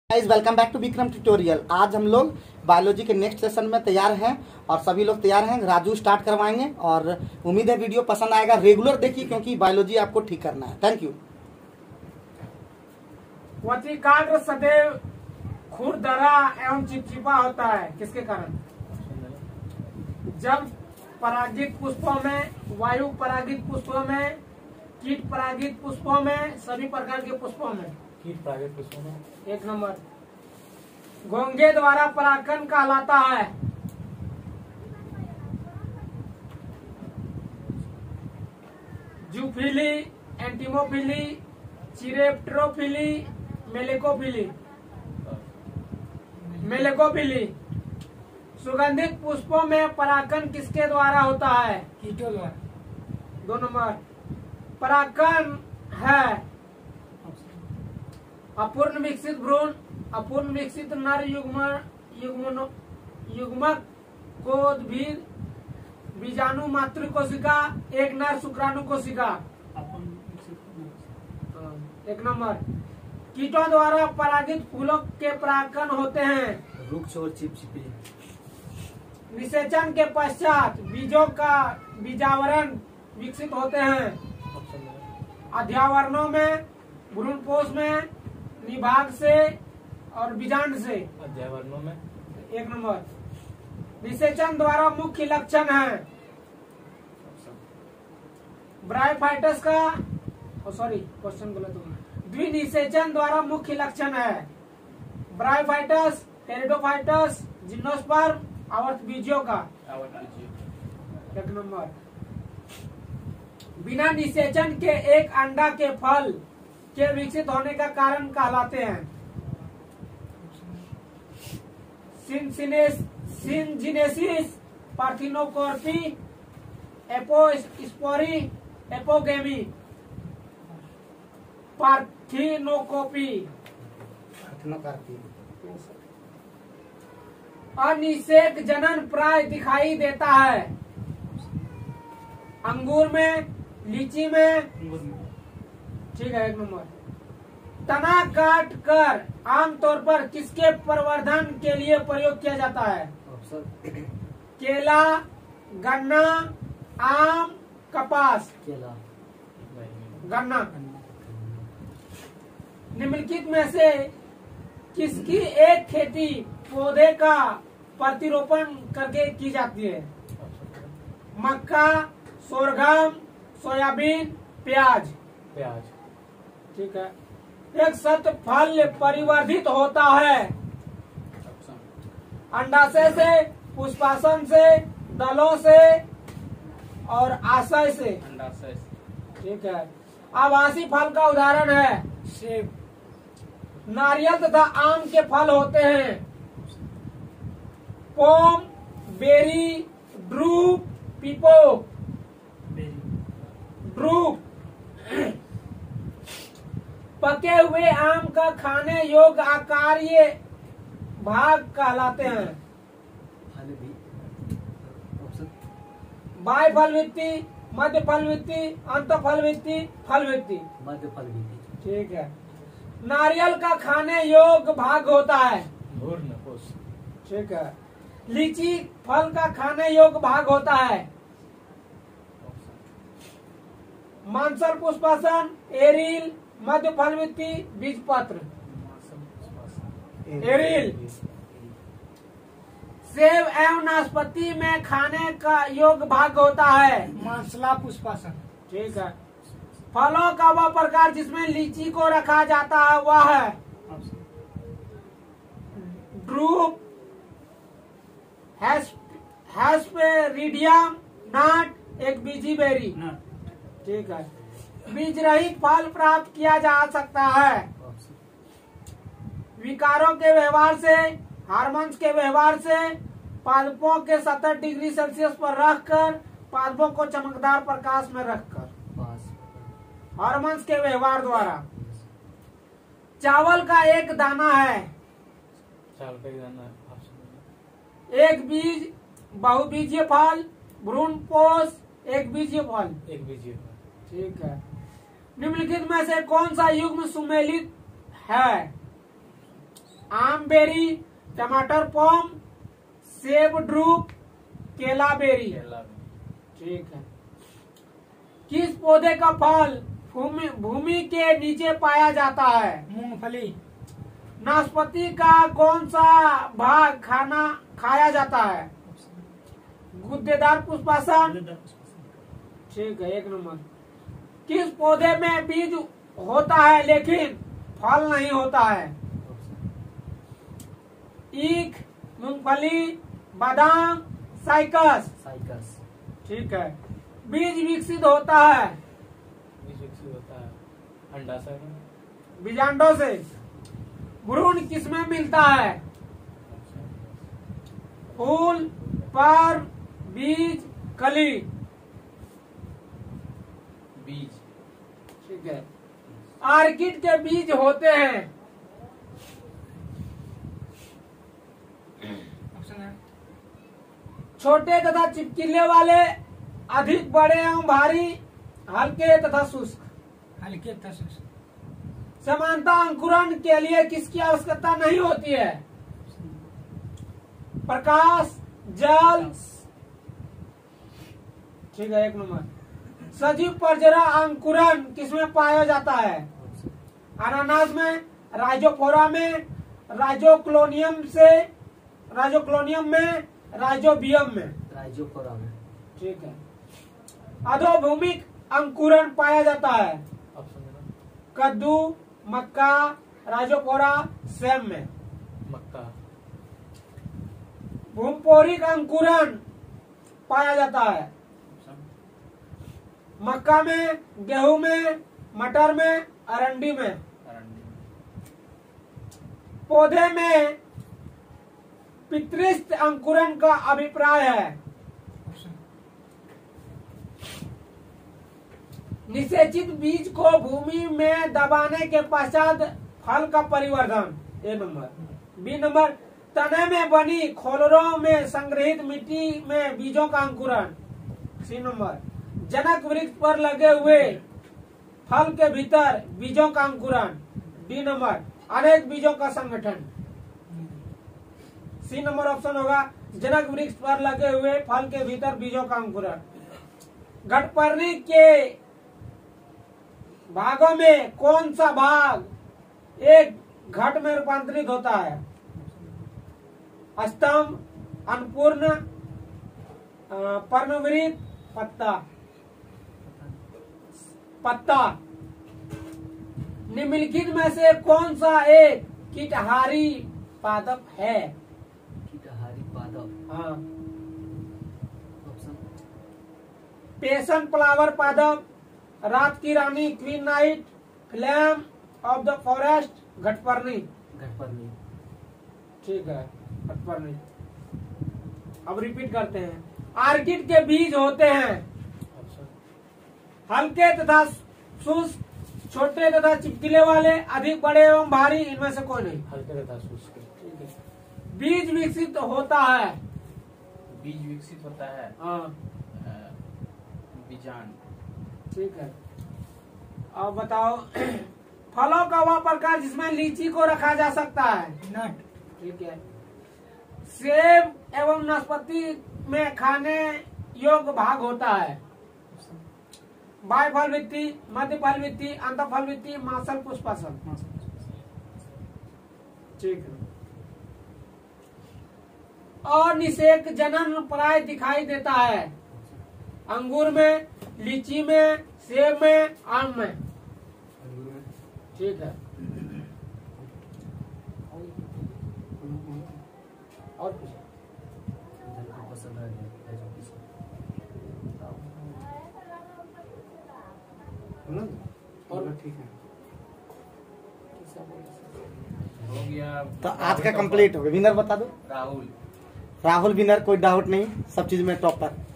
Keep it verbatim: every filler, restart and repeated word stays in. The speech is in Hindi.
Guys welcome back to Vikram tutorial. आज हम लोग बायोलॉजी के नेक्स्ट सेशन में तैयार हैं और सभी लोग तैयार हैं। राजू स्टार्ट करवाएंगे और उम्मीद है वीडियो पसंद आएगा। रेगुलर देखिए क्योंकि बायोलॉजी आपको ठीक करना है। Thank you. वतिकाग्र सदैव खुरदरा एवं चिपचिपा होता है, किसके कारण? जब परागित पुष्पों में, वायु परागित पुष्पों में, कीट परागित पुष्पों में, सभी प्रकार के पुष्पों में, कीट परागित पुष्पों में एक नंबर घोंघे द्वारा परागण कहलाता है। Zoophily, entomophily, chiropterophily, malacophily. Malacophily सुगंधित पुष्पों में परागण किसके द्वारा होता है? कीटों द्वारा। दो नंबर परागण है अपूर्ण विकसित भ्रूण, अपूर्ण विकसित नर युग्म युग्म युग्मक कोदभीर बीजाणु मातृ कोशिका, एक नर शुक्राणु कोशिका। एक नंबर कीटों द्वारा परागित फूलों के परागण होते हैं। रुक्ष और चिपचिपी। निषेचन के पश्चात बीजों का बीजावरण विकसित होते हैं। अध्यावरणों में, भ्रूणपोष में, निभाग से और बीजांड से। अध्यावरणों में एक नंबर निषेचन द्वारा मुख्य लक्षण है ब्रायोफाइटस का सॉरी क्वेश्चन गलत हो गया। द्विनिषेचन द्वारा मुख्य लक्षण है ब्रायोफाइटस, टेरिडोफाइटस, जिम्नोस्पर्म, आवर्तबीजियों का। एक नंबर बिना निषेचन के एक अंडा के फल के विकसित होने का कारण कहलाते हैं सिंजिनेसिस, पार्थिनोकॉर्पी, एपोस्पोरी, एपोगेमी, पार्थिनोकोपी। अनिषेक जनन प्राय दिखाई देता है अंगूर में, लीची में। ठीक है। एक नंबर तना काट कर आमतौर पर किसके प्रवर्धन के लिए प्रयोग किया जाता है? केला, गन्ना, आम, कपास। केला, गन्ना। निम्नलिखित में से किसकी एक खेती पौधे का प्रतिरोपण करके की जाती है? मक्का, सोरगम, सोयाबीन, प्याज। प्याज। ठीक है। एक सत फल परिवर्धित होता है अंडाशय से, पुष्पासन से, दलों से और आशय से। अंडाशय से। ठीक है। आभासी फल का उदाहरण है सेब। नारियल तथा आम के फल होते हैं pome, berry, drupe, pepo. Drupe पके हुए आम का खाने योग्य आकारीय भाग कहलाते हैं बाह्य फलवृत्ति, मध्य फलवृत्ति, अंत फलवृत्ति, फलवृत्ति। मध्य फलवृत्ति। ठीक है। नारियल का खाने योग्य भाग होता है भ्रूणपोष। ठीक है। लीची फल का खाने योग्य भाग होता है मांसल पुष्पासन, एरिल, मध्य फलवृत्ति, बीज पत्र। एरिल सेब एवं नाशपाती में खाने का योग्य भाग होता है मांसला पुष्पासन। ठीक है। फलों का वह प्रकार जिसमें लीची को रखा जाता है वह है ड्रूप, हेस्पेरिडियम, नट, एक बीजी बेरी। ठीक है। बीज रहित फल प्राप्त किया जा सकता है विकारों के व्यवहार से, हार्मोन्स के व्यवहार से, पादपों के सत्तर डिग्री सेल्सियस पर रखकर, पादपों को चमकदार प्रकाश में रखकर, हार्मोन्स के व्यवहार द्वारा। चावल का एक दाना है चावल का एक दाना है। एक बीज, बहुबीजीय फल, भ्रूणपोष, एक बीजीय फल। एक बीजीय फल। ठीक है। निम्नलिखित में से कौन सा युग्म सुमेलित है? आम बेरी, टमाटर पॉम, सेब ड्रूप, केला बेरी। केला में। ठीक है। किस पौधे का फल भूमि भूमि के नीचे पाया जाता है? मूंगफली। नाशपाती का कौन सा भाग खाना खाया जाता है? गुद्देदार पुष्पासन। ठीक है, एक नंबर। किस पौधे में बीज होता है लेकिन फल नहीं होता है? ईख, मूंगफली, बादाम, साइकस। साइकस। ठीक है। बीज विकसित होता है बीज विकसित होता है अंडाशय में। बीजांडों से। भ्रूण किसमें मिलता है? फूल, पर, बीज, कली। बीज। ठीक है। आर्किड के बीज होते हैं? ऑप्शन है छोटे तथा चिपचिले वाले, अधिक बड़े एवं भारी, हल्के तथा शुष्क। हल्के तथा शुष्क। समानता अंकुरण के लिए किसकी आवश्यकता नहीं होती है? प्रकाश, जल। ठीक है, एक नंबर। सजीव परजरा अंकुरण किसमें पाया जाता है? अनानास में, राइजोफोरा में, राइजोक्लोनियम से, राइजोक्लोनियम में, राइजोबियम में। राइजोफोरा में। ठीक है। अधोभूमिक अंकुरण पाया जाता है? ऑप्शन देना। कद्दू, मक्का, राइजोफोरा, सेम में। मक्का। भूमपोरिक अंकुरण पाया जाता है? मक्का में, गेहूं में, मटर में, अरंडी में। अरंडी में। पौधे में पितृस्थ अंकुरण का अभिप्राय है? निषेचित बीज को भूमि में दबाने के पश्चात फल का परिवर्धन। A number. B number. तने में बनी खोलरों में संग्रहित मिट्टी में बीजों का अंकुरण। सी नंबर। जनक वृक्ष पर लगे हुए फल के भीतर बीजों का अंकुरण। D number. अनेक बीजों का संगठन। सी नंबर ऑप्शन होगा जनक वृक्ष पर लगे हुए फल के भीतर बीजों का अंकुरण। घटपर्णी के भागों में कौन सा भाग एक घट में रूपांतरित होता है? स्तंभ, अन्नपूर्ण, पर्णवृत्त, पत्ता। पत्ता। निम्नलिखित में से कौन सा एक कीटहारी पादप है? कीटहारी पादप। हाँ। ऑप्शन। पेशन फ्लावर पादप, रात की रानी, queen night, flame of the forest, घटपर्णी। घटपर्णी। ठीक है, घटपर्णी। अब रिपीट करते हैं। आर्किड के बीज होते हैं ऑप्शन। हल्के तथा शुष्क, छोटे तथा चिपचिले वाले, अधिक बड़े एवं भारी, इनमें से कोई नहीं। हल्के तथा शुष्क। ठीक है। बीज विकसित होता है? बीज विकसित होता है हाँ। अ, बीजांड। ठीक है। अब बताओ फलों का वह प्रकार जिसमें लीची को रखा जा सकता है? नट। ठीक है। सेब एवं नाशपाती में खाने योग्य भाग होता है? बाय फल वृत्ति, मध्य फल वृत्ति, अंत फल वृत्ति, मासल पुष्पासन। ठीक है। और निषेक जनन प्राय दिखाई देता है? अंगूर में, लीची में, सेब में, आम में। ठीक है। और कुछ? और ठीक है। हो गया। तो आज का कंप्लीट हो गया। विनर बता दो। राहुल। राहुल विनर, कोई डाउट नहीं, सब चीज में टॉपर।